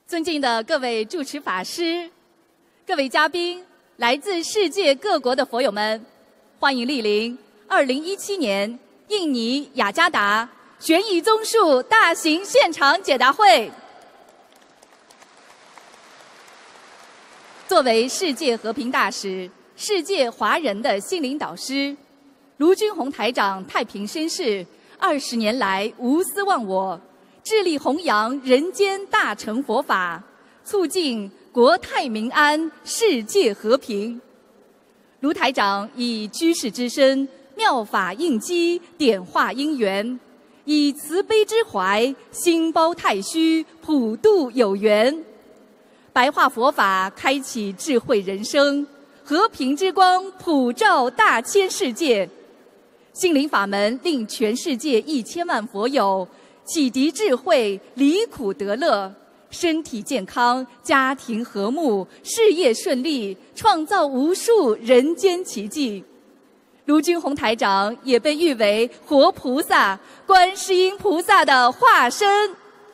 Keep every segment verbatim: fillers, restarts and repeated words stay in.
尊敬的各位主持法师、各位嘉宾、来自世界各国的佛友们，欢迎莅临二零一七年印尼雅加达悬疑综述大型现场解答会。作为世界和平大使、世界华人的心灵导师，卢军宏台长太平绅士二十年来无私忘我，致力弘扬人间大乘佛法，促进国泰民安、世界和平。卢台长以居士之身，妙法应机，点化因缘，以慈悲之怀，心包太虚，普度有缘。白话佛法开启智慧人生，和平之光普照大千世界。心灵法门令全世界一千万佛友启迪智慧，离苦得乐，身体健康，家庭和睦，事业顺利，创造无数人间奇迹。卢军宏台长也被誉为活菩萨、观世音菩萨的化身。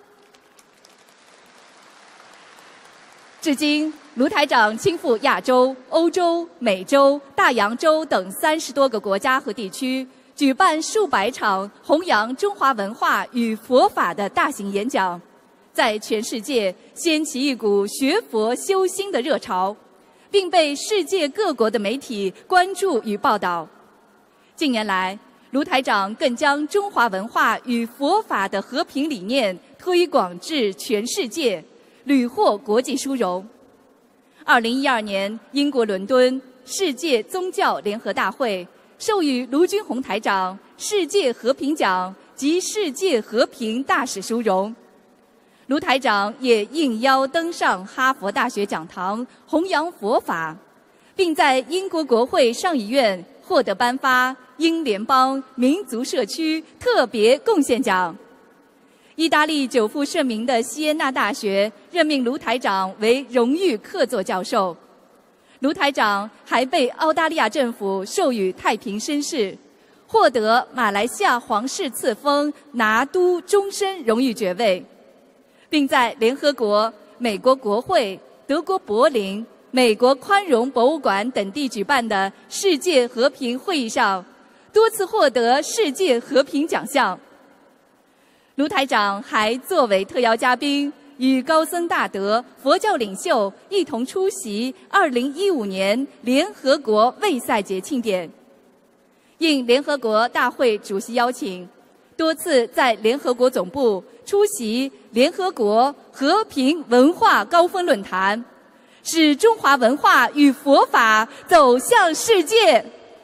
至今，卢台长亲赴亚洲、欧洲、美洲、大洋洲等三十多个国家和地区，举办数百场弘扬中华文化与佛法的大型演讲，在全世界掀起一股学佛修心的热潮，并被世界各国的媒体关注与报道。近年来，卢台长更将中华文化与佛法的和平理念推广至全世界，屡获国际殊荣。二零一二年，英国伦敦世界宗教联合大会授予卢军宏台长世界和平奖及世界和平大使殊荣。卢台长也应邀登上哈佛大学讲堂，弘扬佛法，并在英国国会上议院获得颁发英联邦民族社区特别贡献奖。意大利久负盛名的锡耶纳大学任命卢台长为荣誉客座教授。卢台长还被澳大利亚政府授予太平绅士，获得马来西亚皇室赐封拿督终身荣誉爵位，并在联合国、美国国会、德国柏林、美国宽容博物馆等地举办的世界和平会议上多次获得世界和平奖项。卢台长还作为特邀嘉宾，与高僧大德、佛教领袖一同出席二零一五年联合国卫赛节庆典。应联合国大会主席邀请，多次在联合国总部出席联合国和平文化高峰论坛，使中华文化与佛法走向世界。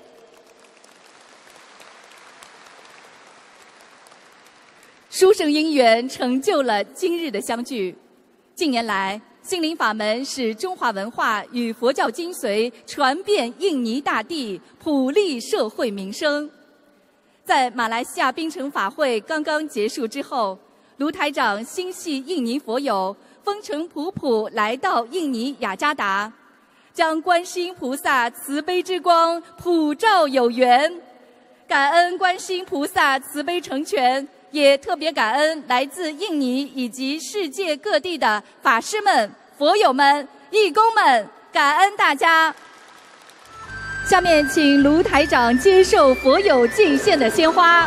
殊胜因缘成就了今日的相聚。近年来，心灵法门使中华文化与佛教精髓传遍印尼大地，普利社会民生。在马来西亚槟城法会刚刚结束之后，卢台长心系印尼佛友，风尘仆仆来到印尼雅加达，将观世音菩萨慈悲之光普照有缘。感恩观世音菩萨慈悲成全，也特别感恩来自印尼以及世界各地的法师们、佛友们、义工们，感恩大家。下面请卢台长接受佛友敬献的鲜花。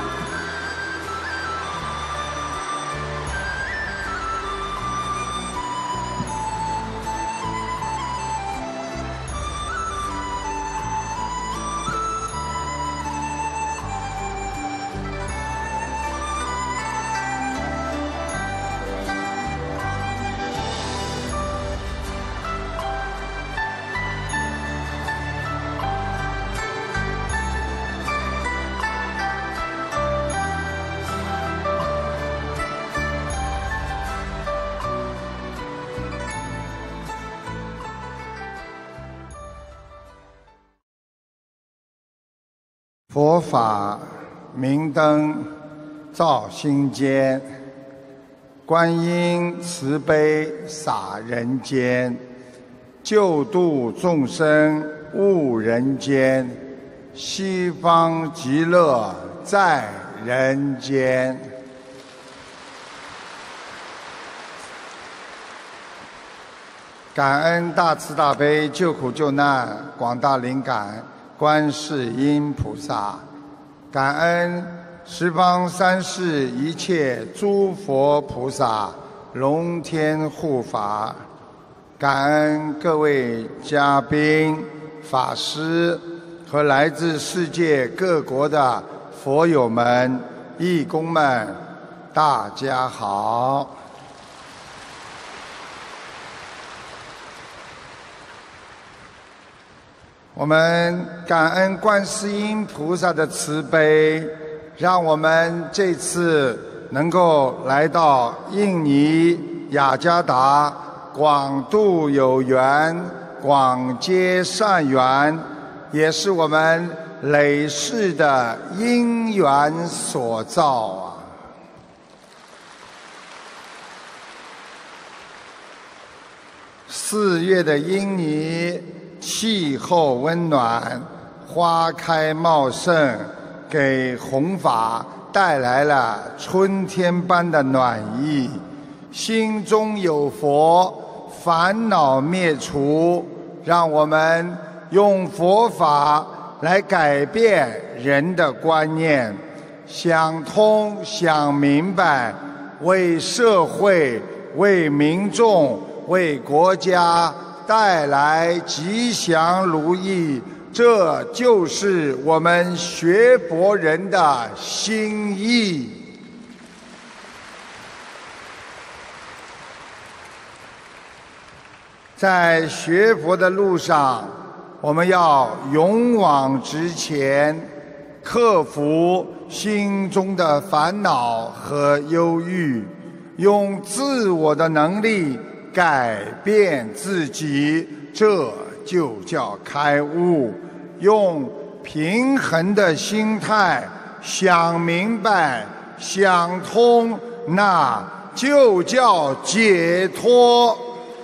佛法明灯照心间，观音慈悲洒人间，救度众生悟人间，西方极乐在人间。 感恩大慈大悲救苦救难广大灵感观世音菩萨，感恩十方三世一切诸佛菩萨龙天护法，感恩各位嘉宾、法师和来自世界各国的佛友们、义工们，大家好。我们感恩观世音菩萨的慈悲，让我们这次能够来到印尼雅加达，广度有缘，广结善缘，也是我们累世的因缘所造啊。四月的印尼气候温暖，花开茂盛，给弘法带来了春天般的暖意。心中有佛，烦恼灭除，让我们用佛法来改变人的观念，想通想明白，为社会、为民众、为国家带来吉祥如意，这就是我们学佛人的心意。在学佛的路上，我们要勇往直前，克服心中的烦恼和忧郁，用自我的能力改变自己，这就叫开悟。用平衡的心态想明白、想通，那就叫解脱。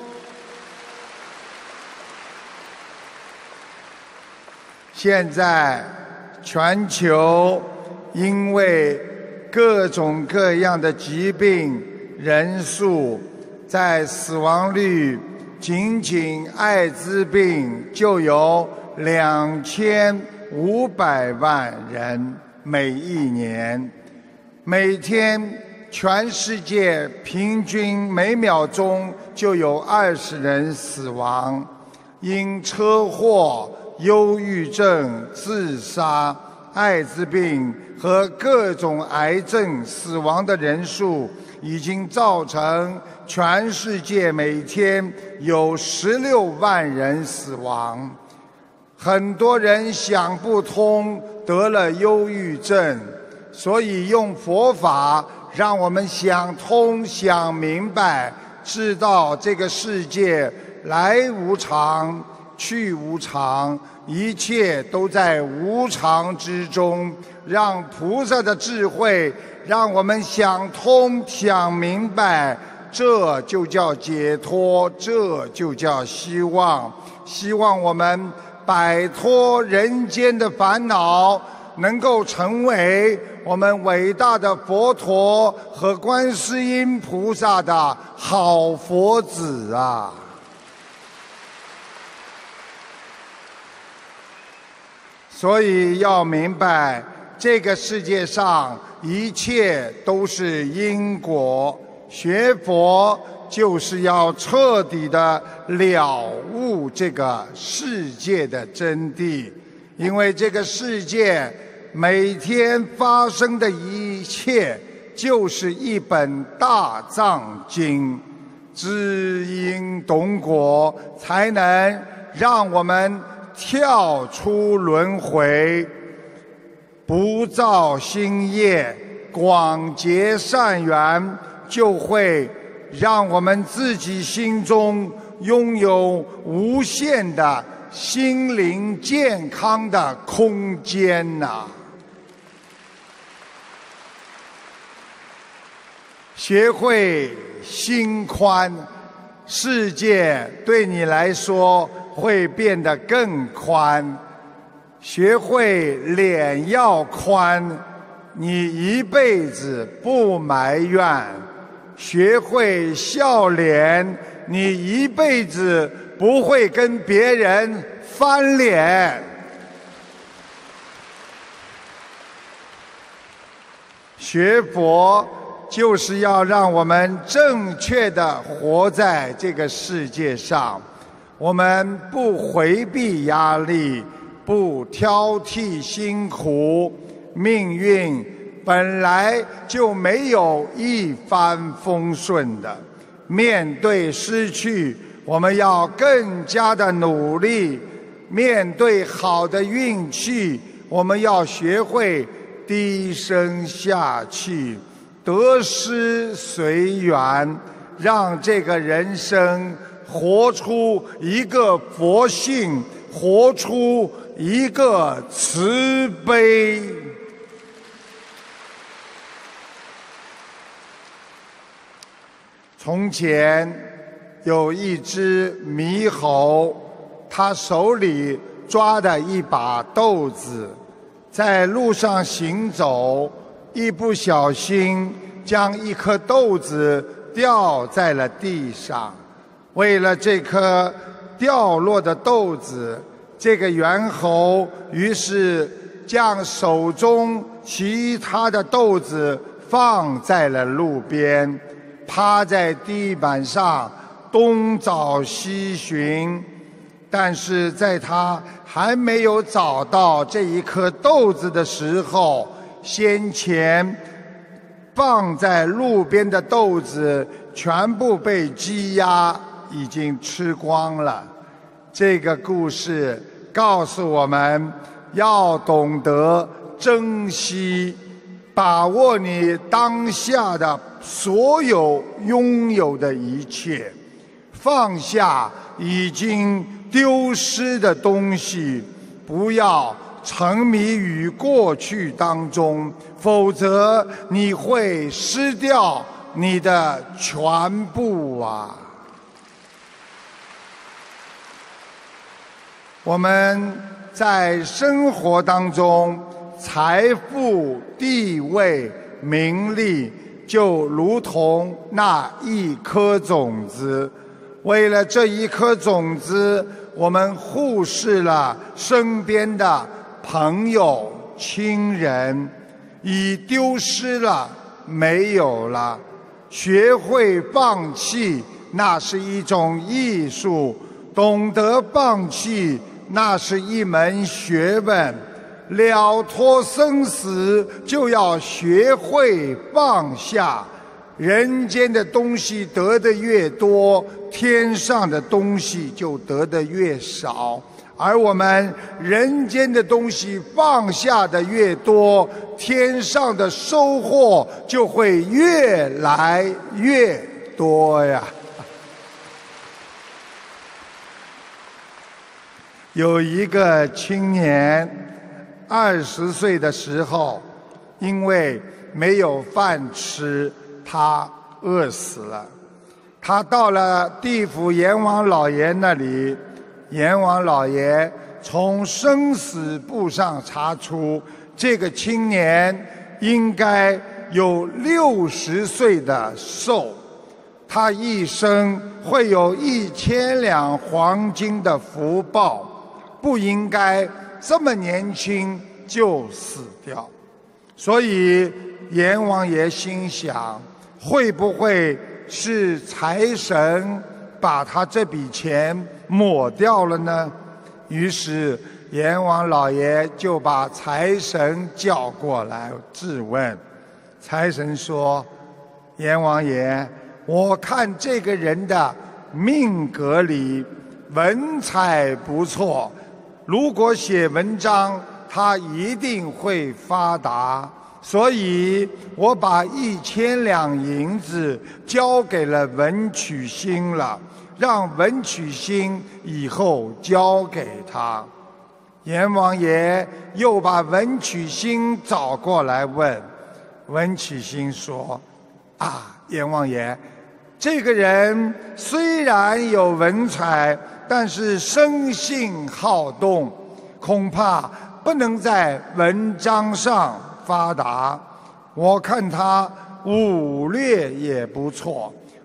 现在全球因为各种各样的疾病，人数在死亡率，仅仅艾滋病就有两千五百万人每一年，每天全世界平均每秒钟就有二十人死亡，因车祸、忧郁症、自杀、艾滋病和各种癌症死亡的人数已经造成全世界每天有十六万人死亡。很多人想不通，得了忧郁症，所以用佛法让我们想通想明白，知道这个世界来无常去无常，一切都在无常之中，让菩萨的智慧让我们想通想明白，这就叫解脱，这就叫希望。希望我们摆脱人间的烦恼，能够成为我们伟大的佛陀和观世音菩萨的好佛子啊！所以要明白，这个世界上一切都是因果，学佛就是要彻底的了悟这个世界的真谛。因为这个世界每天发生的一切，就是一本大藏经，知因懂果，才能让我们跳出轮回，不造新业，广结善缘，就会让我们自己心中拥有无限的心灵健康的空间呐、啊！学会心宽，世界对你来说会变得更宽。学会脸要宽，你一辈子不埋怨。学会笑脸， 你一辈子不会跟别人翻脸。学佛就是要让我们正确的活在这个世界上，我们不回避压力，不挑剔辛苦，命运本来就没有一帆风顺的。面对失去，我们要更加的努力；面对好的运气，我们要学会低声下气，得失随缘，让这个人生活出一个佛性，活出一个慈悲。从前有一只猕猴，它手里抓的一把豆子，在路上行走，一不小心将一颗豆子掉在了地上。为了这颗掉落的豆子，这个猿猴于是将手中其他的豆子放在了路边，趴在地板上东找西寻。但是在他还没有找到这一颗豆子的时候，先前放在路边的豆子全部被鸡鸭已经吃光了。这个故事告诉我们，要懂得珍惜，把握你当下的所有拥有的一切，放下已经丢失的东西，不要沉迷于过去当中，否则你会失掉你的全部啊！我们在生活当中，财富、地位、名利，就如同那一颗种子。为了这一颗种子，我们忽视了身边的朋友、亲人，已丢失了，没有了。学会放弃，那是一种艺术；懂得放弃，那是一门学问。了脱生死，就要学会放下。人间的东西得的越多，天上的东西就得的越少。而我们人间的东西放下的越多，天上的收获就会越来越多呀。有一个青年，二十岁的时候，因为没有饭吃，他饿死了。他到了地府阎王老爷那里，阎王老爷从生死簿上查出，这个青年应该有六十岁的寿，他一生会有一千两黄金的福报，不应该这么年轻就死掉。所以阎王爷心想，会不会是财神把他这笔钱抹掉了呢？于是阎王老爷就把财神叫过来质问。财神说：阎王爷，我看这个人的命格里文采不错，如果写文章，他一定会发达。所以我把一千两银子交给了文曲星了，让文曲星以后交给他。阎王爷又把文曲星找过来问，文曲星说：啊，阎王爷，这个人虽然有文采，但是生性好动，恐怕不能在文章上发达。我看他武略也不错，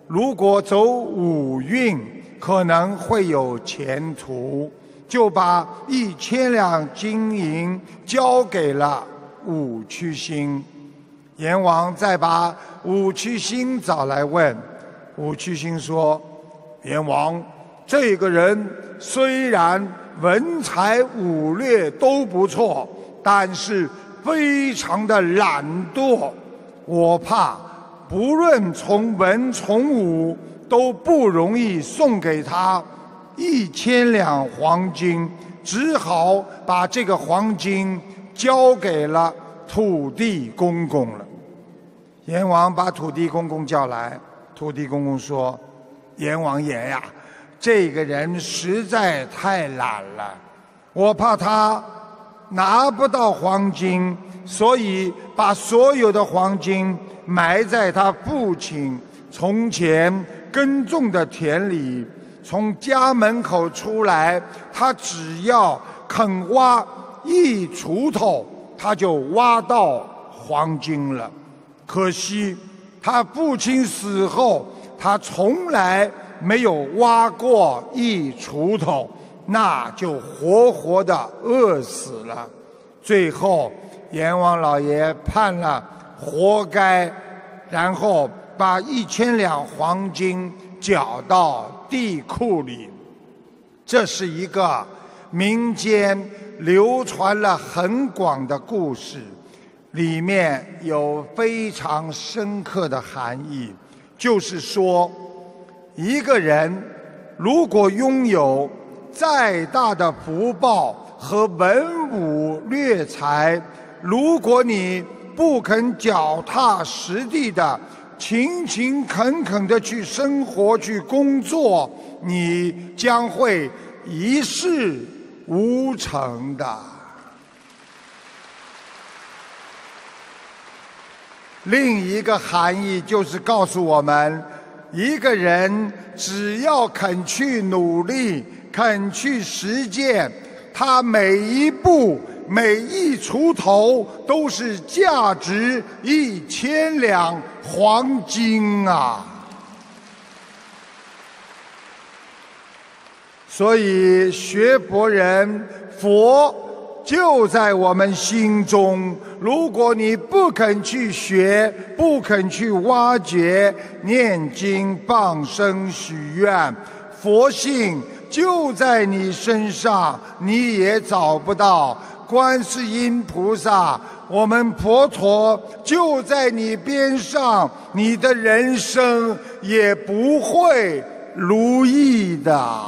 如果走五运可能会有前途，就把一千两金银交给了武曲星。阎王再把武曲星找来问，武曲星说：阎王，这个人虽然文才武略都不错，但是非常的懒惰，我怕不论从文从武都不容易送给他一千两黄金，只好把这个黄金交给了土地公公了。阎王把土地公公叫来，土地公公说：阎王爷呀，这个人实在太懒了，我怕他拿不到黄金，所以把所有的黄金埋在他父亲从前耕种的田里。从家门口出来，他只要肯挖一锄头，他就挖到黄金了。可惜他父亲死后，他从来没有挖过一锄头，那就活活的饿死了。最后阎王老爷判了活该，然后把一千两黄金缴到地库里。这是一个民间流传了很广的故事，里面有非常深刻的含义，就是说，一个人如果拥有再大的福报和文武略才，如果你不肯脚踏实地的勤勤恳恳地去生活去工作，你将会一事无成的。另一个含义就是告诉我们，一个人只要肯去努力，肯去实践，他每一步每一锄头都是价值一千两黄金啊！所以学佛人，佛就在我们心中。如果你不肯去学，不肯去挖掘、念经、放生、许愿，佛性就在你身上，你也找不到。观世音菩萨，我们佛陀就在你边上，你的人生也不会如意的。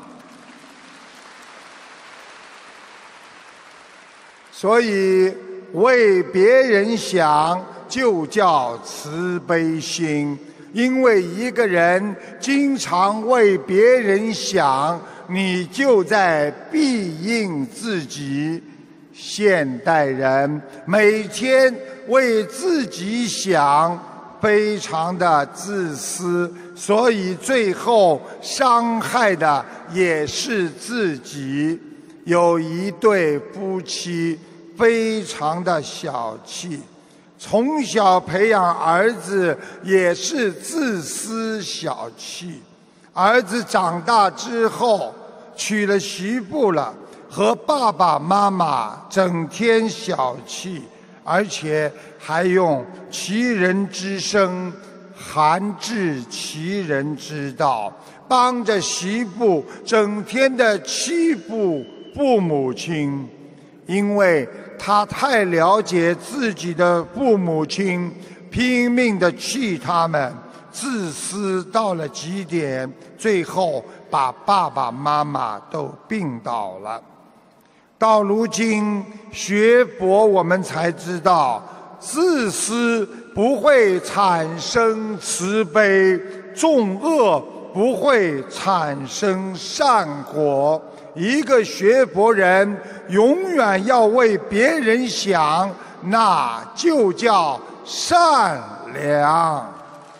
所以为别人想就叫慈悲心，因为一个人经常为别人想，你就在庇应自己。现代人每天为自己想，非常的自私，所以最后伤害的也是自己。有一对夫妻非常的小气，从小培养儿子也是自私小气。儿子长大之后娶了媳妇了，和爸爸妈妈整天小气，而且还用其人之身寒治其人之道，帮着媳妇整天的欺负父母亲。因为他太了解自己的父母亲，拼命地气他们，自私到了极点，最后把爸爸妈妈都病倒了。到如今学佛，我们才知道，自私不会产生慈悲，重恶不会产生善果。一个学佛人永远要为别人想，那就叫善良。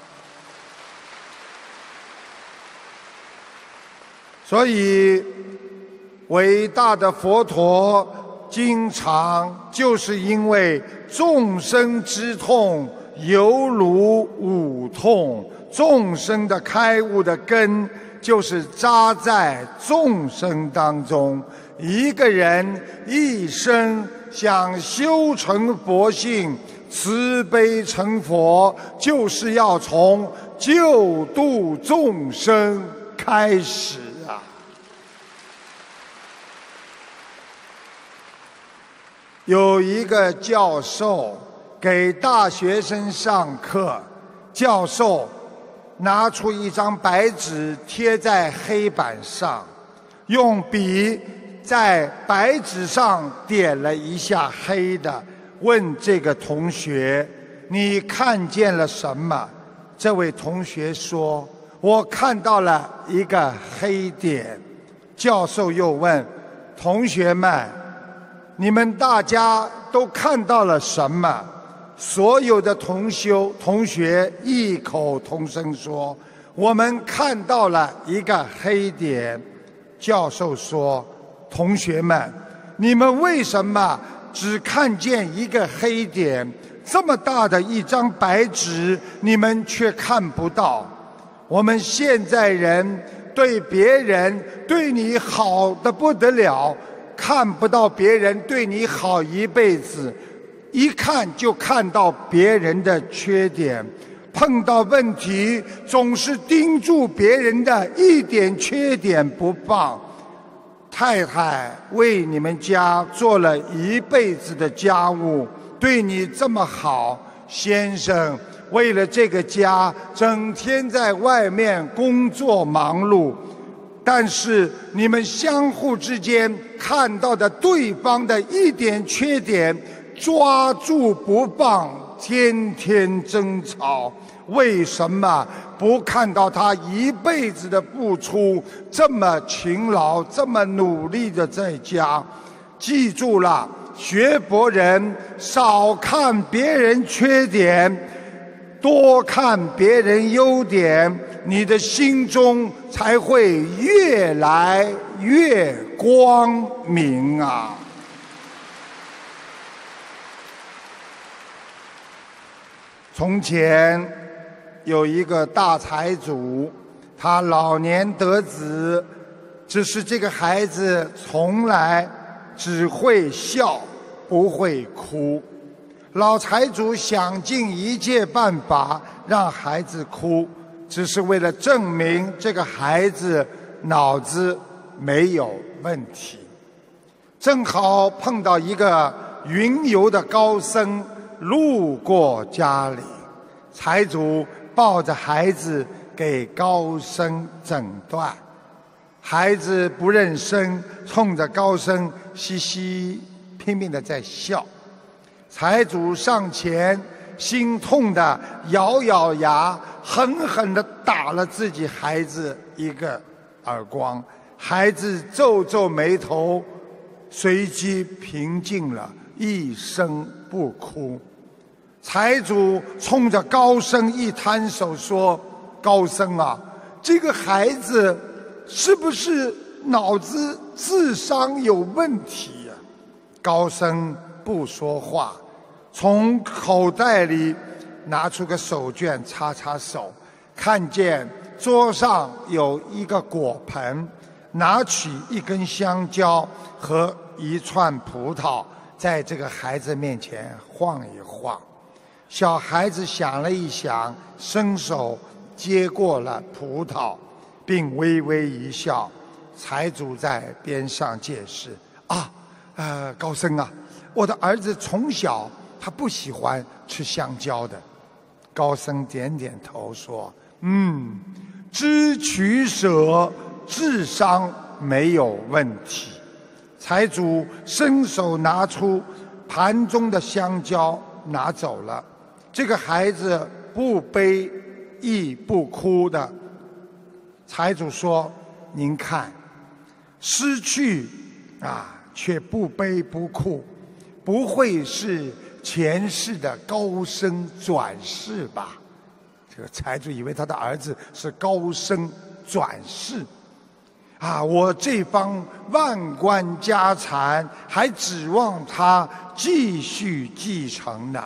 所以伟大的佛陀经常就是因为众生之痛犹如五痛。众生的开悟的根，就是扎在众生当中。一个人一生想修成佛性，慈悲成佛，就是要从救度众生开始啊！有一个教授给大学生上课，教授拿出一张白纸贴在黑板上，用笔在白纸上点了一下黑的，问这个同学：“你看见了什么？”这位同学说：“我看到了一个黑点。”教授又问：“同学们，你们大家都看到了什么？”所有的同修同学异口同声说：“我们看到了一个黑点。”教授说：“同学们，你们为什么只看见一个黑点？这么大的一张白纸，你们却看不到？我们现在人对别人对你好得不得了，看不到别人对你好一辈子。一看就看到别人的缺点，碰到问题总是盯住别人的一点缺点不放。太太为你们家做了一辈子的家务，对你这么好，先生为了这个家整天在外面工作忙碌，但是你们相互之间看到的对方的一点缺点抓住不放，天天争吵。为什么不看到他一辈子的付出，这么勤劳，这么努力的在家？记住了，学佛人少看别人缺点，多看别人优点，你的心中才会越来越光明啊！从前有一个大财主，他老年得子，只是这个孩子从来只会笑，不会哭。老财主想尽一切办法让孩子哭，只是为了证明这个孩子脑子没有问题。正好碰到一个云游的高僧路过家里，财主抱着孩子给高僧诊断，孩子不认生，冲着高僧嘻嘻拼命的在笑。财主上前，心痛的咬咬牙，狠狠的打了自己孩子一个耳光。孩子皱皱眉头，随即平静了，一声不哭。财主冲着高僧一摊手说：“高僧啊，这个孩子是不是脑子智商有问题呀？”高僧不说话，从口袋里拿出个手绢擦擦手，看见桌上有一个果盆，拿起一根香蕉和一串葡萄，在这个孩子面前晃一晃。小孩子想了一想，伸手接过了葡萄，并微微一笑。财主在边上解释：“啊，呃，高僧啊，我的儿子从小他不喜欢吃香蕉的。”高僧点点头说：“嗯，知取舍，智商没有问题。”财主伸手拿出盘中的香蕉，拿走了。这个孩子不悲亦不哭的。财主说：“您看，失去啊，却不悲不哭，不会是前世的高僧转世吧？”这个财主以为他的儿子是高僧转世。啊，我这方万贯家产还指望他继续继承呢。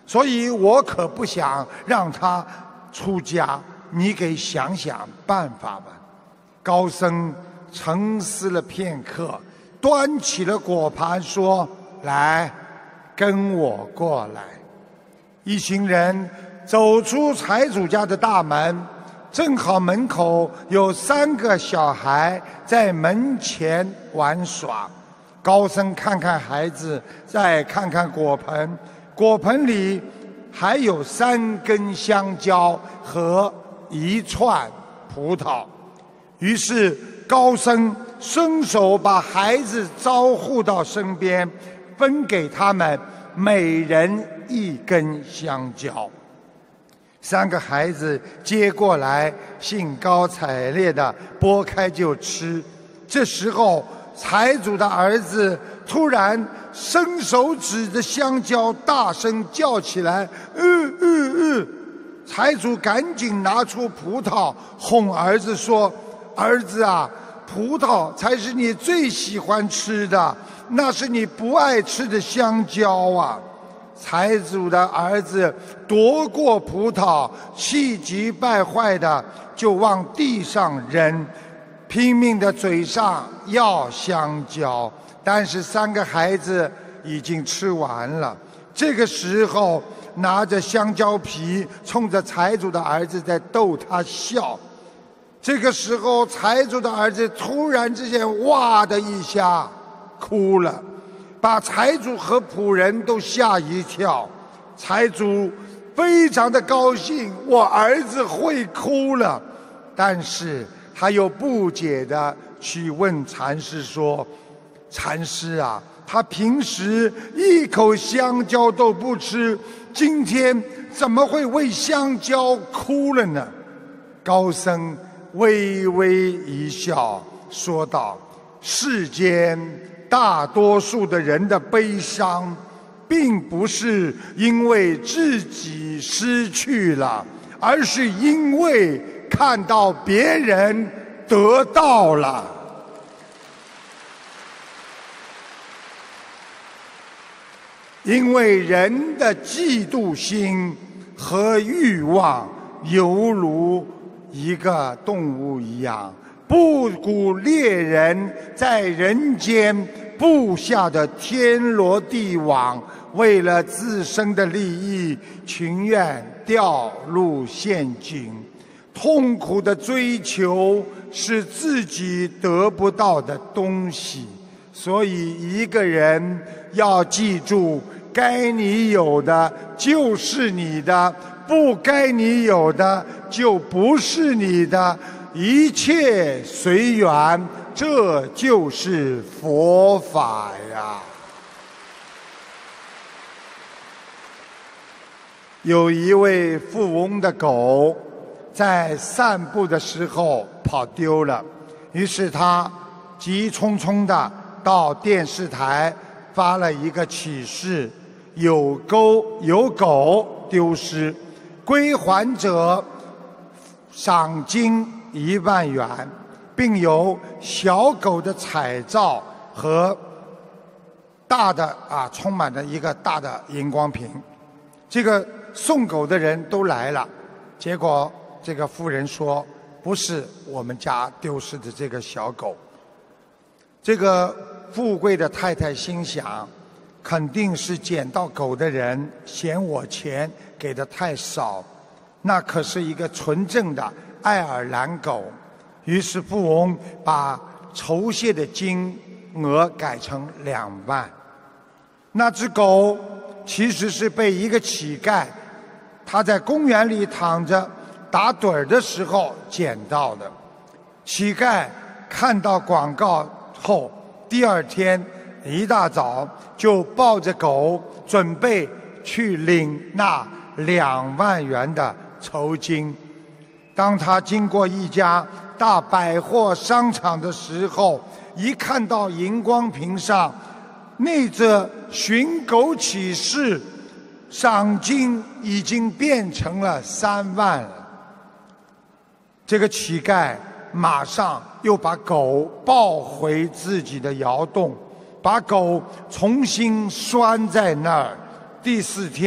所以我可不想让他出家，你给想想办法吧。”高僧沉思了片刻，端起了果盘说：“来，跟我过来。”一行人走出财主家的大门，正好门口有三个小孩在门前玩耍。高僧看看孩子，再看看果盆，果盆里还有三根香蕉和一串葡萄。于是高僧伸手把孩子招呼到身边，分给他们每人一根香蕉。三个孩子接过来，兴高采烈地剥开就吃。这时候财主的儿子突然伸手指着香蕉，大声叫起来：“嗯嗯嗯！”财主赶紧拿出葡萄哄儿子说：“儿子啊，葡萄才是你最喜欢吃的，那是你不爱吃的香蕉啊！”财主的儿子夺过葡萄，气急败坏的就往地上扔，拼命的嘴上要香蕉，但是三个孩子已经吃完了。这个时候拿着香蕉皮冲着财主的儿子在逗他笑。这个时候财主的儿子突然之间哇的一下哭了，把财主和仆人都吓一跳。财主非常的高兴，我儿子会哭了，但是他又不解的去问禅师说：“禅师啊，他平时一口香蕉都不吃，今天怎么会为香蕉哭了呢？”高僧微微一笑，说道：“世间大多数的人的悲伤，并不是因为自己失去了，而是因为看到别人得到了。”因为人的嫉妒心和欲望犹如一个动物一样，不顾猎人在人间布下的天罗地网，为了自身的利益，情愿掉入陷阱。痛苦的追求是自己得不到的东西，所以一个人要记住，该你有的就是你的，不该你有的就不是你的，一切随缘，这就是佛法呀。有一位富翁的狗在散步的时候跑丢了，于是他急匆匆地到电视台发了一个启事：有狗有狗丢失，归还者赏金一万元，并有小狗的彩照和大的啊，充满着一个大的荧光屏。这个送狗的人都来了，结果这个妇人说：“不是我们家丢失的这个小狗。”这个富贵的太太心想，肯定是捡到狗的人嫌我钱给的太少，那可是一个纯正的爱尔兰狗。于是富翁把酬谢的金额改成两万。那只狗其实是被一个乞丐，他在公园里躺着打盹儿的时候捡到的。乞丐看到广告后，第二天一大早就抱着狗准备去领那两万元的酬金。当他经过一家大百货商场的时候，一看到荧光屏上那则寻狗启事，赏金已经变成了三万了。这个乞丐马上又把狗抱回自己的窑洞，把狗重新拴在那儿。第四天，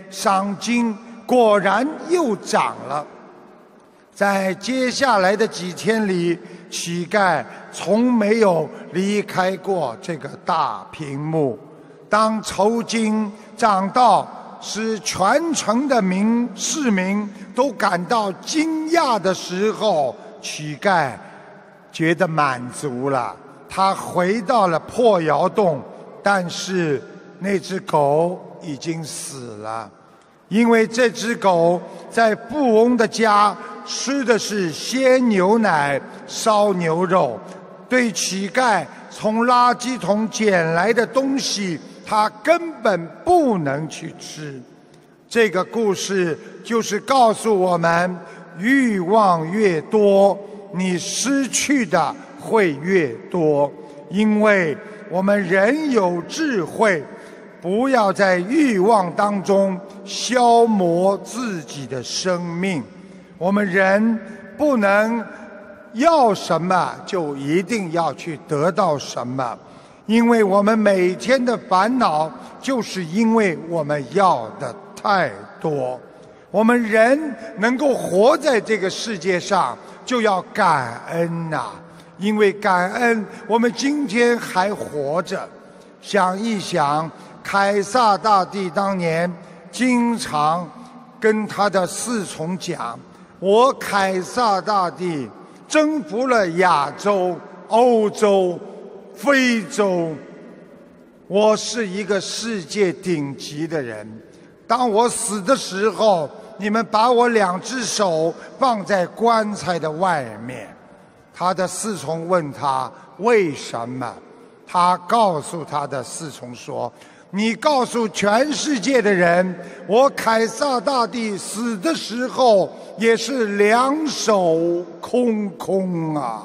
赏金果然又涨了。在接下来的几天里，乞丐从没有离开过这个大屏幕。当酬金涨到使全城的民市民都感到惊讶的时候，乞丐觉得满足了。他回到了破窑洞，但是那只狗已经死了，因为这只狗在富翁的家吃的是鲜牛奶、烧牛肉，对乞丐从垃圾桶捡来的东西，他根本不能去吃。这个故事就是告诉我们，欲望越多，你失去的会越多。因为我们人有智慧，不要在欲望当中消磨自己的生命。我们人不能要什么就一定要去得到什么，因为我们每天的烦恼就是因为我们要的太多。我们人能够活在这个世界上，就要感恩呐、啊，因为感恩我们今天还活着。想一想，凯撒大帝当年经常跟他的侍从讲，我凯撒大帝征服了亚洲、欧洲、非洲，我是一个世界顶级的人。当我死的时候，你们把我两只手放在棺材的外面。他的侍从问他为什么，他告诉他的侍从说，你告诉全世界的人，我凯撒大帝死的时候也是两手空空啊。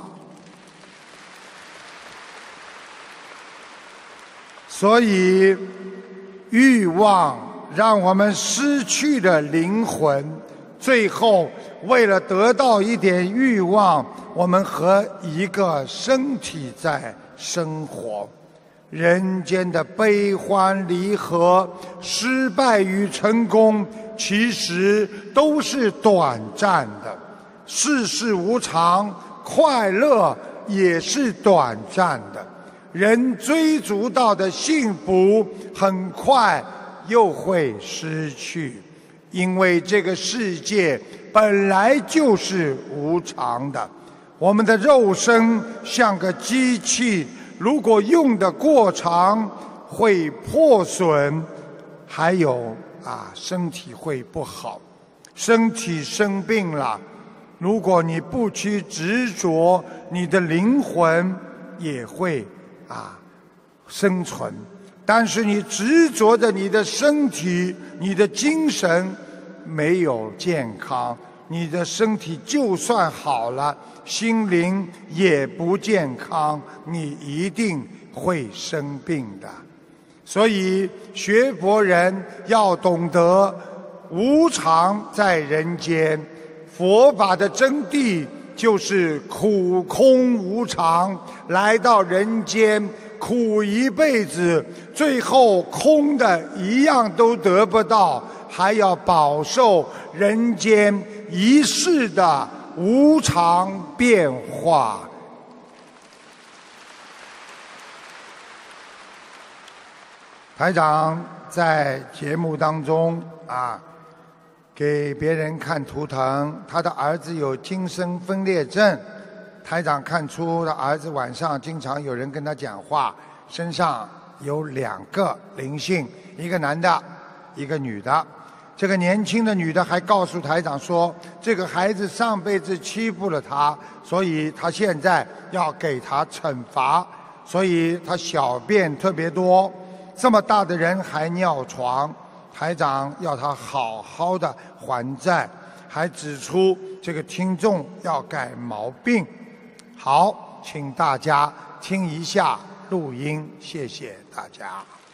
所以欲望让我们失去了灵魂，最后为了得到一点欲望，我们和一个身体在生活。人间的悲欢离合、失败与成功，其实都是短暂的。世事无常，快乐也是短暂的。人追逐到的幸福，很快又会失去，因为这个世界本来就是无常的。我们的肉身像个机器，如果用得过长，会破损，还有啊，身体会不好。身体生病了，如果你不去执着，你的灵魂也会啊生存。但是你执着着你的身体，你的精神没有健康，你的身体就算好了，心灵也不健康，你一定会生病的。所以学佛人要懂得无常在人间，佛法的真谛就是苦空无常，来到人间苦一辈子，最后空的一样都得不到，还要饱受人间一世的无常变化。台长在节目当中啊，给别人看图腾，他的儿子有精神分裂症。台长看出他儿子晚上经常有人跟他讲话，身上有两个灵性，一个男的，一个女的。这个年轻的女的还告诉台长说，这个孩子上辈子欺负了他，所以他现在要给他惩罚，所以他小便特别多。这么大的人还尿床，台长要他好好的还债，还指出这个听众要改毛病。好，请大家听一下录音，谢谢大家。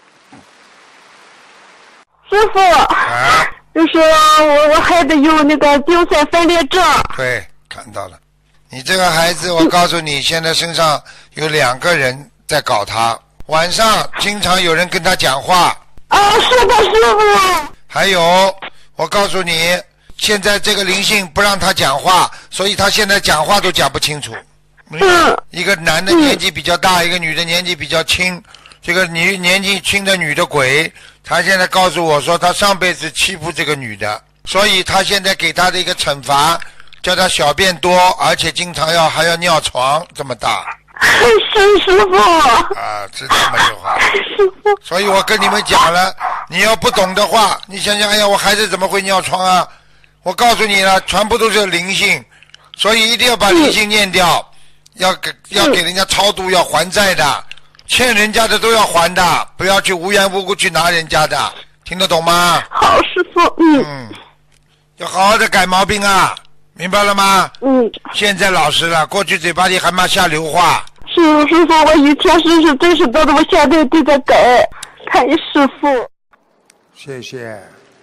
师傅，啊、就是我我孩子有那个精神分裂症。 对，看到了。你这个孩子，我告诉你，现在身上有两个人在搞他，晚上经常有人跟他讲话。 啊，是的，师傅。 还有，我告诉你，现在这个灵性不让他讲话，所以他现在讲话都讲不清楚。 嗯。 一个男的年纪比较大，一个女的年纪比较轻。这个女年纪轻的女的鬼，他现在告诉我说，他上辈子欺负这个女的，所以他现在给他的一个惩罚，叫他小便多，而且经常要还要尿床，这么大。 是师傅。 啊，知道吗？这话。 师傅。 所以我跟你们讲了，你要不懂的话，你想想，哎呀，我孩子怎么会尿床啊？我告诉你了，全部都是灵性，所以一定要把灵性念掉，嗯、要给要给人家超度，要还债的，欠人家的都要还的，不要去无缘无故去拿人家的，听得懂吗？ 好，师傅，嗯。 嗯，要好好的改毛病啊。明白了吗？ 嗯。现在老实了，过去嘴巴里还骂下流话。 是师傅，我以前是是真是多的，我现在都在改。感谢师傅。 谢谢。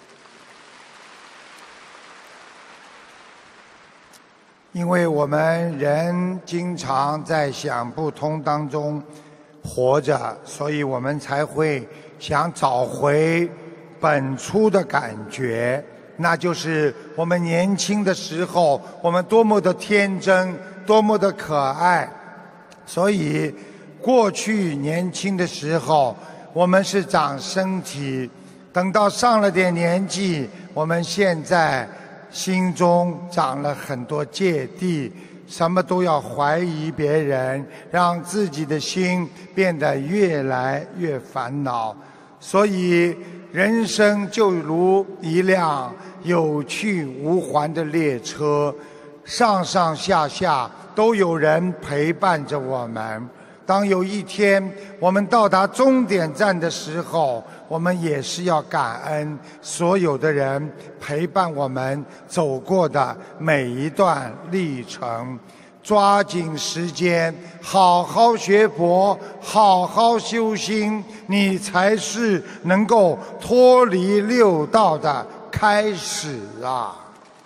因为我们人经常在想不通当中活着，所以我们才会想找回本初的感觉。那就是我们年轻的时候，我们多么的天真，多么的可爱。所以过去年轻的时候，我们是长身体，等到上了点年纪，我们现在心中长了很多芥蒂，什么都要怀疑别人，让自己的心变得越来越烦恼。所以人生就如一辆有去无还的列车，上上下下都有人陪伴着我们。当有一天我们到达终点站的时候，我们也是要感恩所有的人陪伴我们走过的每一段历程。抓紧时间，好好学佛，好好修心，你才是能够脱离六道的开始啊！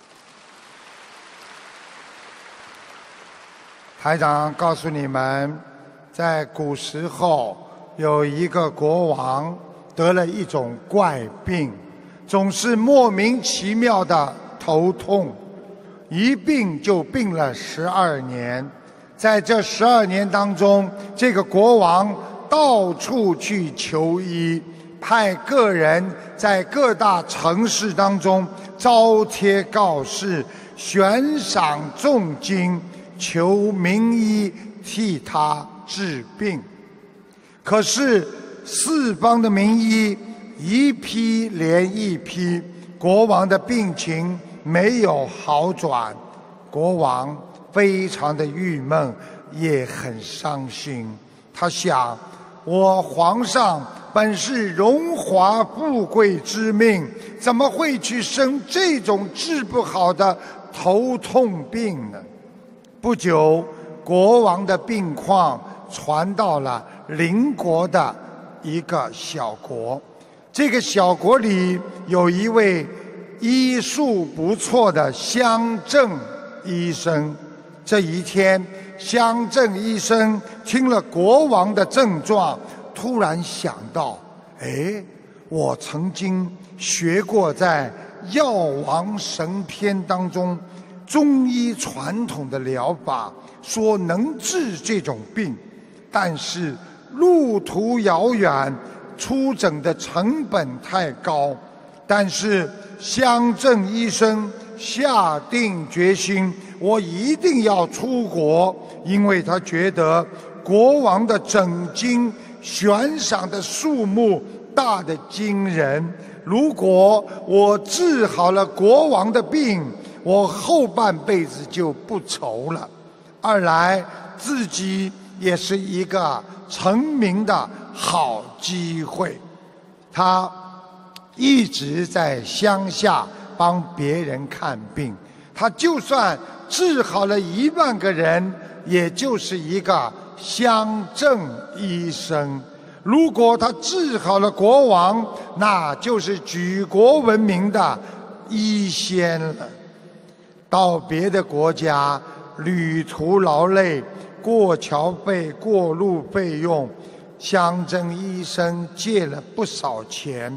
台长告诉你们，在古时候有一个国王得了一种怪病，总是莫名其妙的头痛，一病就病了十二年。在这十二年当中，这个国王到处去求医，派个人在各大城市当中招贴告示，悬赏重金，求名医替他治病。可是四方的名医一批连一批，国王的病情没有好转，国王非常的郁闷，也很伤心。他想，我皇上本是荣华富贵之命，怎么会去生这种治不好的头痛病呢？不久，国王的病况传到了邻国的一个小国。这个小国里有一位医术不错的乡镇医生。这一天，乡镇医生听了国王的症状，突然想到，哎，我曾经学过在《药王神篇》当中中医传统的疗法，说能治这种病，但是路途遥远，出诊的成本太高。但是乡镇医生下定决心，我一定要出国，因为他觉得国王的诊金悬赏的数目大得惊人。如果我治好了国王的病，我后半辈子就不愁了。二来自己也是一个成名的好机会。他一直在乡下帮别人看病，他就算治好了一万个人，也就是一个乡镇医生。如果他治好了国王，那就是举国闻名的医仙了。到别的国家旅途劳累，过桥费、过路费用，乡镇医生借了不少钱，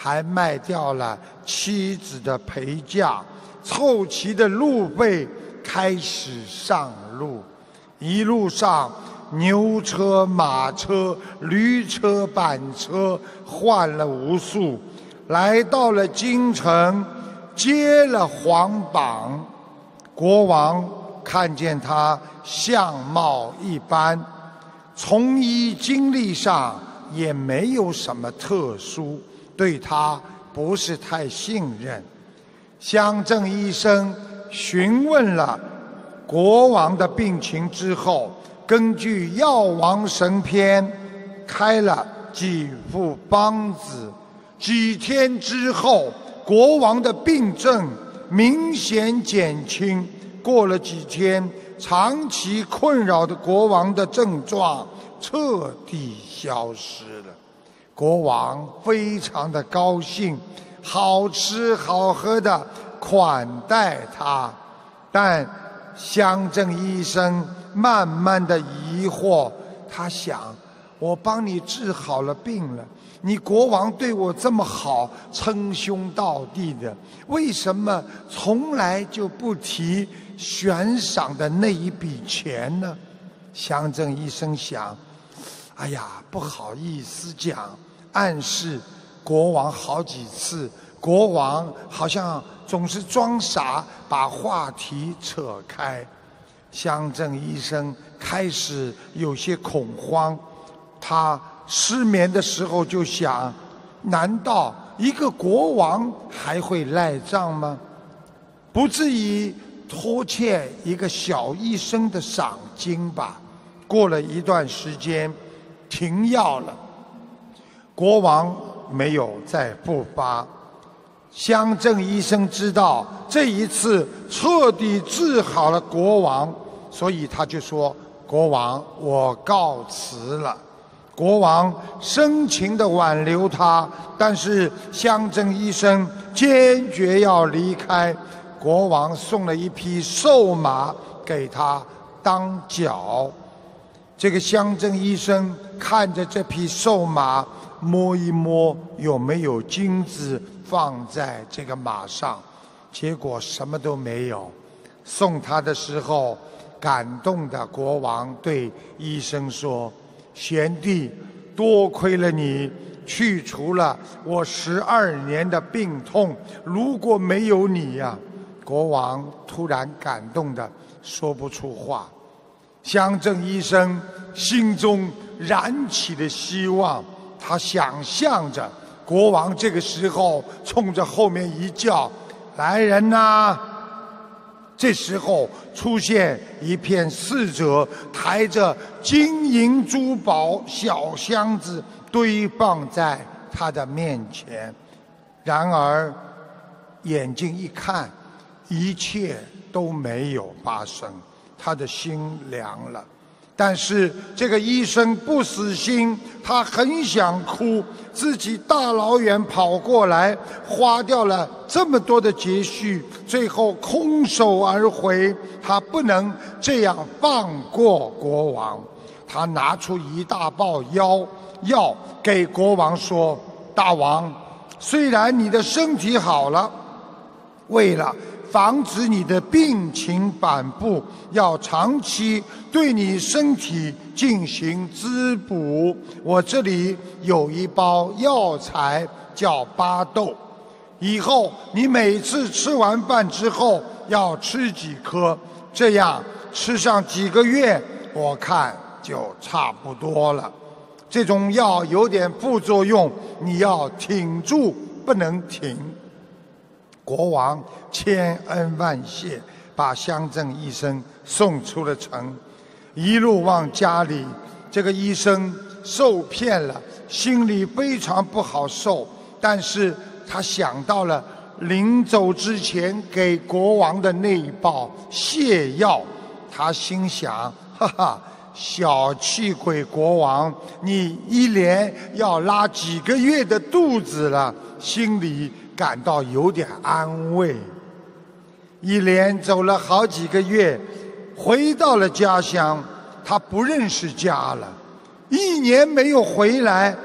还卖掉了妻子的陪嫁，凑齐的路费，开始上路。一路上，牛车、马车、驴车、板车换了无数，来到了京城，接了皇榜。国王看见他相貌一般，从医经历上也没有什么特殊，对他不是太信任。乡镇医生询问了国王的病情之后，根据《药王神篇》开了几副方子。几天之后，国王的病症明显减轻。过了几天，长期困扰的国王的症状彻底消失了。国王非常的高兴，好吃好喝的款待他。但乡镇医生慢慢的疑惑，他想，我帮你治好了病了，你国王对我这么好，称兄道弟的，为什么从来就不提悬赏的那一笔钱呢？乡镇医生想，哎呀，不好意思讲，暗示国王好几次，国王好像总是装傻，把话题扯开。乡镇医生开始有些恐慌，他失眠的时候就想，难道一个国王还会赖账吗？不至于拖欠一个小医生的赏金吧？过了一段时间，停药了，国王没有再复发。乡镇医生知道这一次彻底治好了国王，所以他就说，国王，我告辞了。国王深情地挽留他，但是乡镇医生坚决要离开。国王送了一匹瘦马给他当脚。这个乡镇医生看着这匹瘦马，摸一摸有没有金子放在这个马上，结果什么都没有。送他的时候，感动的国王对医生说，贤弟，多亏了你去除了我十二年的病痛，如果没有你呀、啊……国王突然感动的说不出话。乡镇医生心中燃起了希望，他想象着国王这个时候冲着后面一叫，来人呐！这时候出现一片侍者，抬着金银珠宝小箱子堆放在他的面前。然而眼睛一看，一切都没有发生，他的心凉了。但是这个医生不死心，他很想哭，自己大老远跑过来，花掉了这么多的积蓄，最后空手而回，他不能这样放过国王。他拿出一大包药药给国王说，大王，虽然你的身体好了，为了防止你的病情反复，要长期对你身体进行滋补。我这里有一包药材叫巴豆，以后你每次吃完饭之后要吃几颗，这样吃上几个月，我看就差不多了。这种药有点副作用，你要挺住，不能停。国王千恩万谢，把乡镇医生送出了城。一路往家里，这个医生受骗了，心里非常不好受。但是他想到了临走之前给国王的那一包泻药，他心想，哈哈，小气鬼国王，你一连要拉几个月的肚子了，心里感到有点安慰。一连走了好几个月，回到了家乡，他不认识家了。一年没有回来，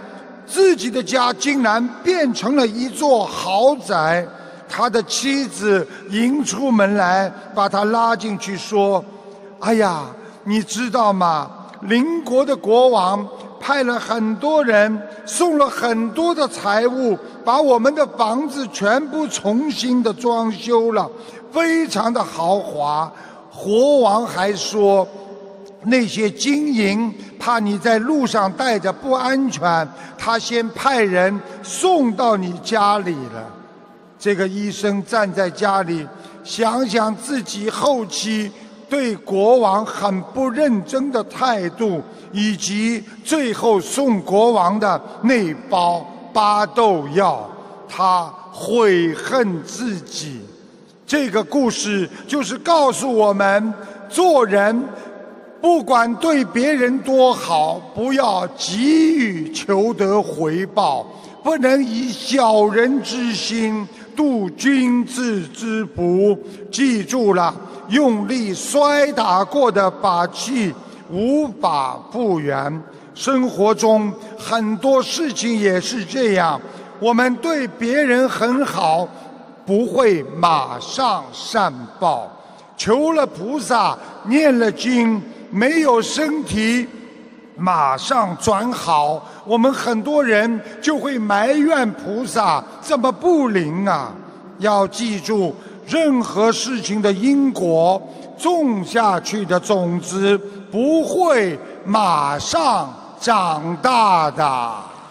自己的家竟然变成了一座豪宅。他的妻子迎出门来，把他拉进去说：哎呀，你知道吗？邻国的国王派了很多人，送了很多的财物，把我们的房子全部重新的装修了，非常的豪华。国王还说，那些金银怕你在路上带着不安全，他先派人送到你家里了。这个医生站在家里，想想自己后期对国王很不认真的态度，以及最后送国王的那包巴豆药，他悔恨自己。这个故事就是告诉我们，做人不管对别人多好，不要急于求得回报，不能以小人之心度君子之腹。记住了，用力摔打过的把器无法复原。生活中很多事情也是这样，我们对别人很好，不会马上善报。求了菩萨，念了经，没有身体马上转好，我们很多人就会埋怨菩萨这么不灵啊。要记住，任何事情的因果，种下去的种子不会马上长大的。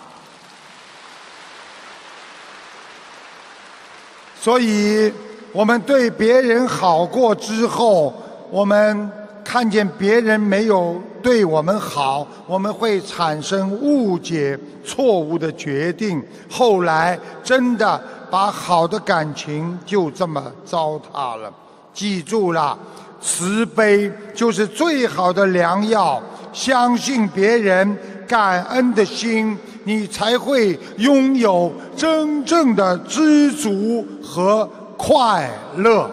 所以我们对别人好过之后，我们看见别人没有对我们好，我们会产生误解、错误的决定，后来真的把好的感情就这么糟蹋了。记住了，慈悲就是最好的良药，相信别人，感恩的心，你才会拥有真正的知足和快乐。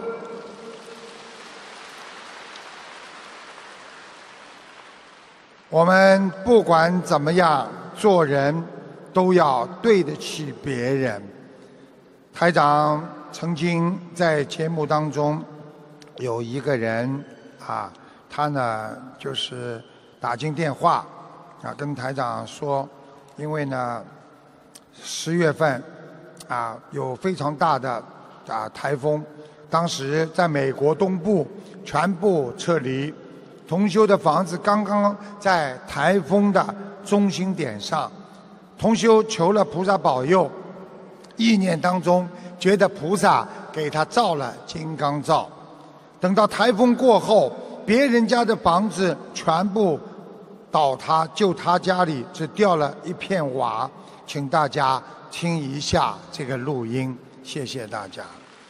我们不管怎么样做人，都要对得起别人。台长曾经在节目当中有一个人啊，他呢就是打进电话啊，跟台长说，因为呢十月份啊有非常大的啊台风，当时在美国东部全部撤离。同修的房子刚刚在台风的中心点上，同修求了菩萨保佑，意念当中觉得菩萨给他照了金刚罩。等到台风过后，别人家的房子全部倒塌，就他家里只掉了一片瓦。请大家听一下这个录音，谢谢大家。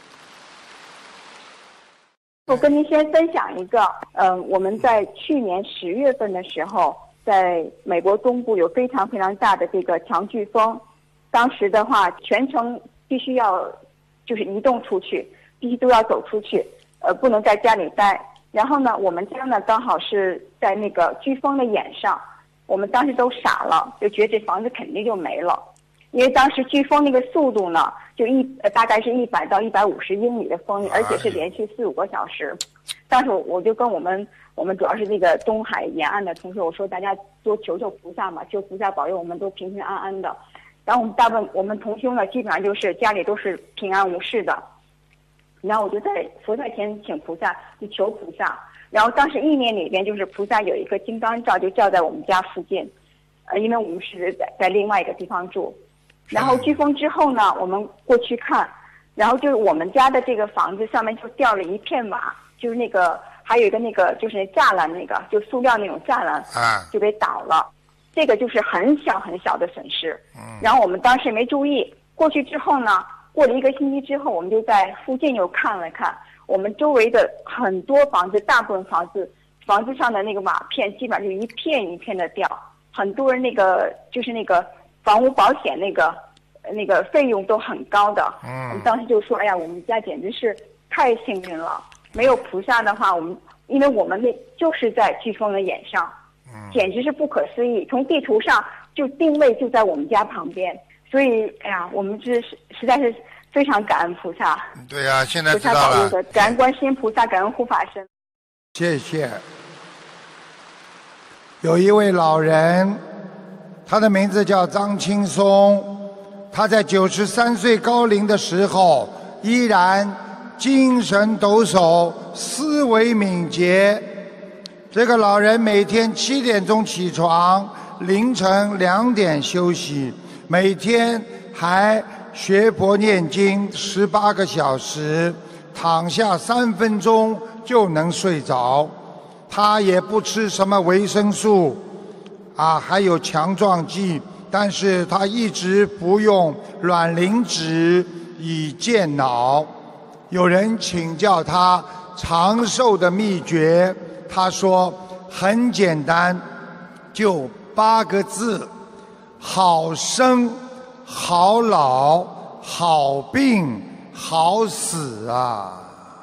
我跟您先分享一个，嗯、呃，我们在去年十月份的时候，在美国东部有非常非常大的这个强飓风，当时的话，全程必须要就是移动出去，必须都要走出去，呃，不能在家里待。然后呢，我们家呢刚好是在那个飓风的眼上，我们当时都傻了，就觉得这房子肯定就没了，因为当时飓风那个速度呢，就一呃大概是一百到一百五十英里的风力，而且是连续四五个小时。当时我就跟我们我们主要是这个东海沿岸的同学，我说大家多求求菩萨嘛，求菩萨保佑我们都平平安安的。然后我们大部分我们同修呢，基本上就是家里都是平安无事的。然后我就在佛台前请菩萨，就求菩萨。然后当时意念里边就是菩萨有一个金刚罩，就罩在我们家附近，呃，因为我们是在在另外一个地方住。然后飓风之后呢，我们过去看，然后就是我们家的这个房子上面就掉了一片瓦，就是那个还有一个那个就是那栅栏，那个就塑料那种栅栏啊，就给倒了。这个就是很小很小的损失。嗯。然后我们当时没注意，过去之后呢，过了一个星期之后，我们就在附近又看了看，我们周围的很多房子，大部分房子房子上的那个瓦片基本上就一片一片的掉，很多人那个就是那个房屋保险那个那个费用都很高的。嗯。我们当时就说，哎呀，我们家简直是太幸运了，没有菩萨的话，我们因为我们那就是在飓风的眼上。简直是不可思议，从地图上就定位就在我们家旁边，所以哎呀，我们是实在是非常感恩菩萨。 对呀、啊，现在菩萨知道了。 保佑的，感恩观世音菩萨，感恩护法神。 谢谢。有一位老人，他的名字叫张青松，他在九十三岁高龄的时候，依然精神抖擞，思维敏捷。这个老人每天七点钟起床，凌晨两点休息，每天还学佛念经十八个小时，躺下三分钟就能睡着。他也不吃什么维生素啊，还有强壮剂，但是他一直服用卵磷脂以健脑。有人请教他长寿的秘诀，他说很简单，就八个字：好生、好老、好病、好死啊！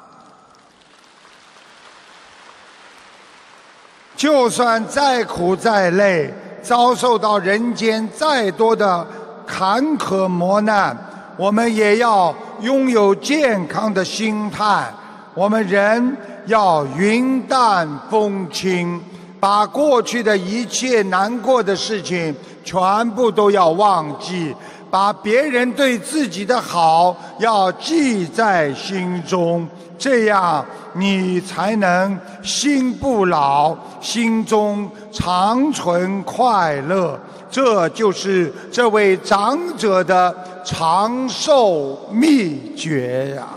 就算再苦再累，遭受到人间再多的坎坷磨难，我们也要拥有健康的心态。我们人要云淡风轻，把过去的一切难过的事情全部都要忘记，把别人对自己的好要记在心中，这样你才能心不老，心中常存快乐。这就是这位长者的长寿秘诀呀！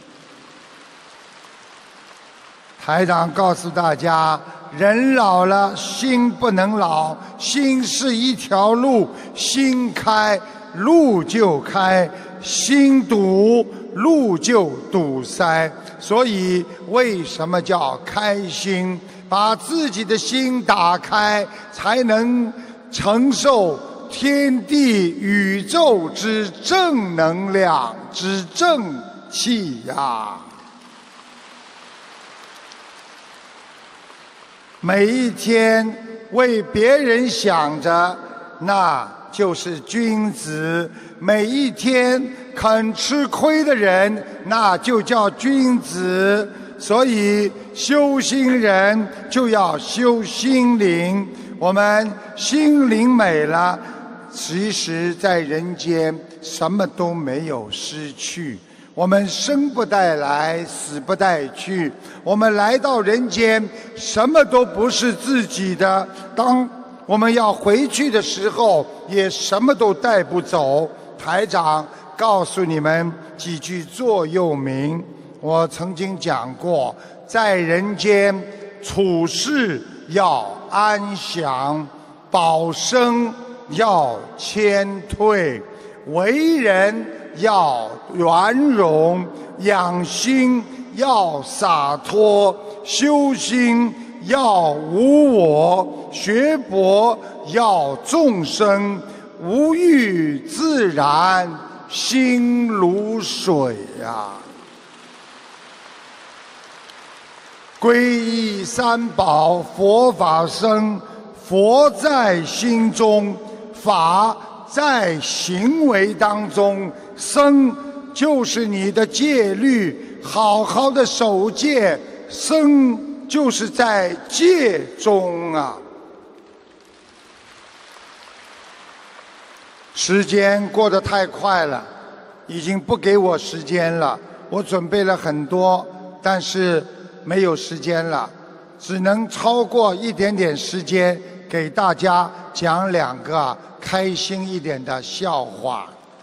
台长告诉大家，人老了心不能老，心是一条路，心开路就开，心堵路就堵塞。所以为什么叫开心？把自己的心打开，才能承受天地宇宙之正能量之正气呀！每一天为别人想着，那就是君子；每一天肯吃亏的人，那就叫君子。所以修心人就要修心灵，我们心灵美了，其实在人间什么都没有失去。我们生不带来，死不带去，我们来到人间什么都不是自己的，当我们要回去的时候也什么都带不走。台长告诉你们几句座右铭，我曾经讲过，在人间处事要安详，保身要谦退，为人要圆融，养心要洒脱，修心要无我，学佛要众生，无欲自然，心如水啊！皈依三宝，佛法僧，佛在心中，法在行为当中，僧就是你的戒律，好好的守戒，僧就是在戒中啊。时间过得太快了，已经不给我时间了，我准备了很多，但是没有时间了，只能超过一点点时间给大家讲两个开心一点的笑话。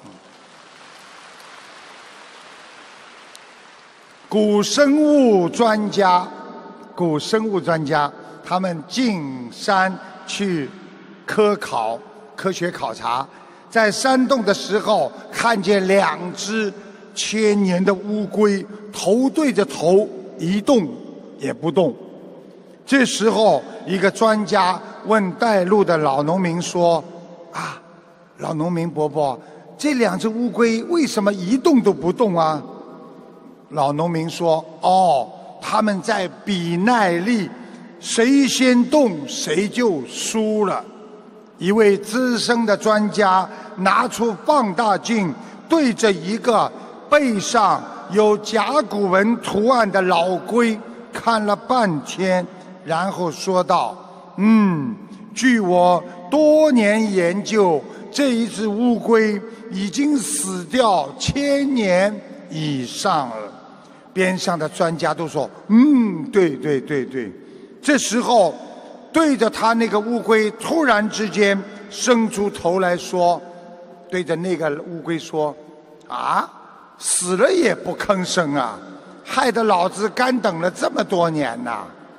古生物专家，古生物专家，他们进山去科考、科学考察，在山洞的时候，看见两只千年的乌龟头对着头，一动也不动。这时候，一个专家问带路的老农民说：“啊，老农民伯伯，这两只乌龟为什么一动都不动啊？”老农民说：“哦，他们在比耐力，谁先动谁就输了。” 一位资深的专家拿出放大镜，对着一个背上有甲骨文图案的老龟看了半天，然后说道：嗯，据我多年研究，这一只乌龟已经死掉千年以上了。边上的专家都说：嗯，对对对对。这时候对着他那个乌龟突然之间伸出头来说，对着那个乌龟说：啊，死了也不吭声啊，害得老子干等了这么多年呐！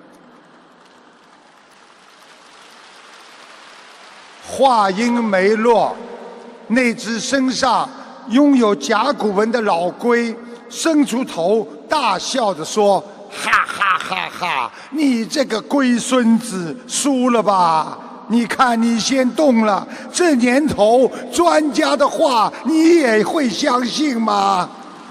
话音没落，那只身上拥有甲骨文的老龟伸出头大笑着说：哈哈哈哈，你这个龟孙子输了吧，你看你先动了，这年头专家的话你也会相信吗？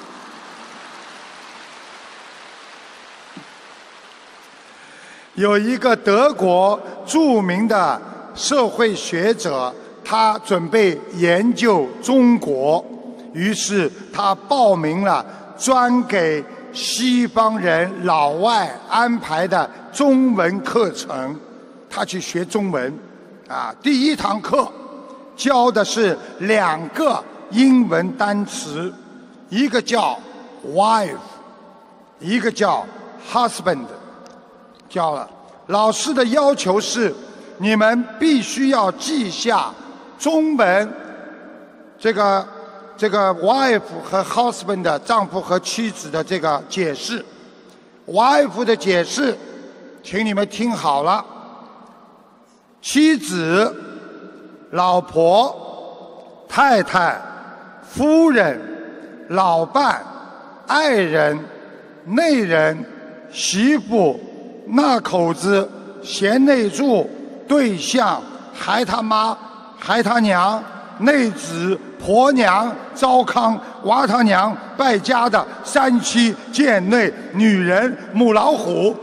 有一个德国著名的社会学者，他准备研究中国，于是他报名了专给西方人老外安排的中文课程。他去学中文啊，第一堂课教的是两个英文单词，一个叫 wife， 一个叫 husband。教了，老师的要求是你们必须要记下中文这个这个 wife 和 husband 的丈夫和妻子的这个解释。wife 的解释请你们听好了，妻子、老婆、太太、夫人、老伴、爱人、内人、媳妇、那口子、贤内助、对象、还他妈、还他娘、内子、婆娘、糟糠、娃他娘、败家的、三妻、贱内、女人、母老虎。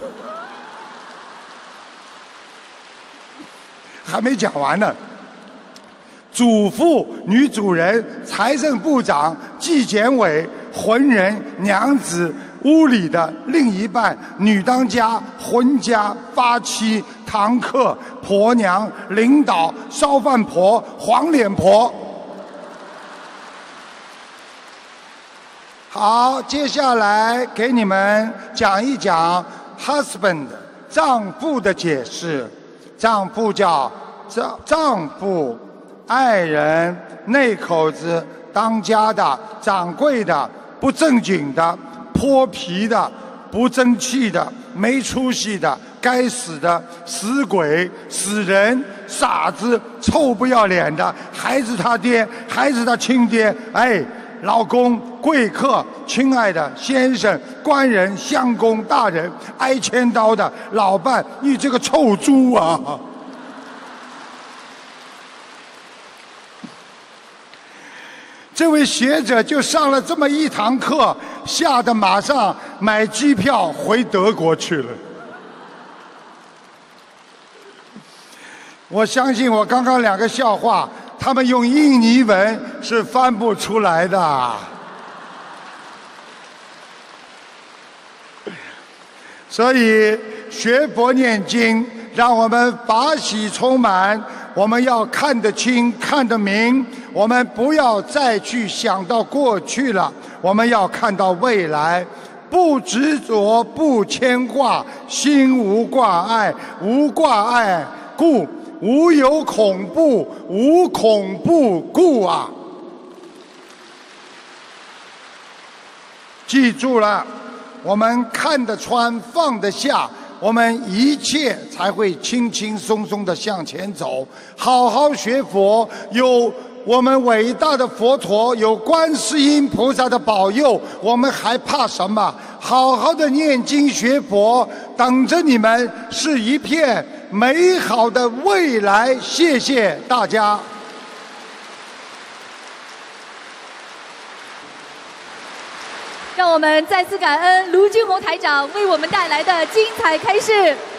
还没讲完呢。主妇、女主人、财政部长、纪检委、浑人、娘子、屋里的另一半、女当家、浑家、发妻、堂客、婆娘、领导、烧饭婆、黄脸婆。好，接下来给你们讲一讲 husband 丈夫的解释。丈夫叫丈丈夫。爱人、内口子、当家的、掌柜的、不正经的、泼皮的、不争气的、没出息的、该死的、死鬼、死人、傻子、臭不要脸的、孩子他爹、孩子他亲爹，哎，老公、贵客、亲爱的先生、官人、相公、大人、挨千刀的老伴，你这个臭猪啊！这位学者就上了这么一堂课，吓得马上买机票回德国去了。我相信我刚刚两个笑话，他们用印尼文是翻不出来的。所以学佛念经，让我们法喜充满，我们要看得清、看得明，我们不要再去想到过去了，我们要看到未来。不执着，不牵挂，心无挂碍，无挂碍故无有恐怖，无恐怖故啊！记住了，我们看得穿，放得下，我们一切才会轻轻松松地向前走。好好学佛，有我们伟大的佛陀，有观世音菩萨的保佑，我们还怕什么？好好的念经学佛，等着你们是一片美好的未来。谢谢大家。 让我们再次感恩卢军宏台长为我们带来的精彩开示。